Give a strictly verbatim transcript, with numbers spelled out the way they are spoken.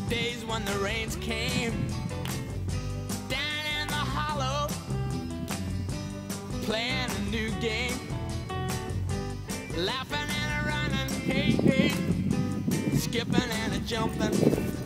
days when the rains came down in the hollow, playing a new game, laughing and a running, hey, hey, skipping and a jumping.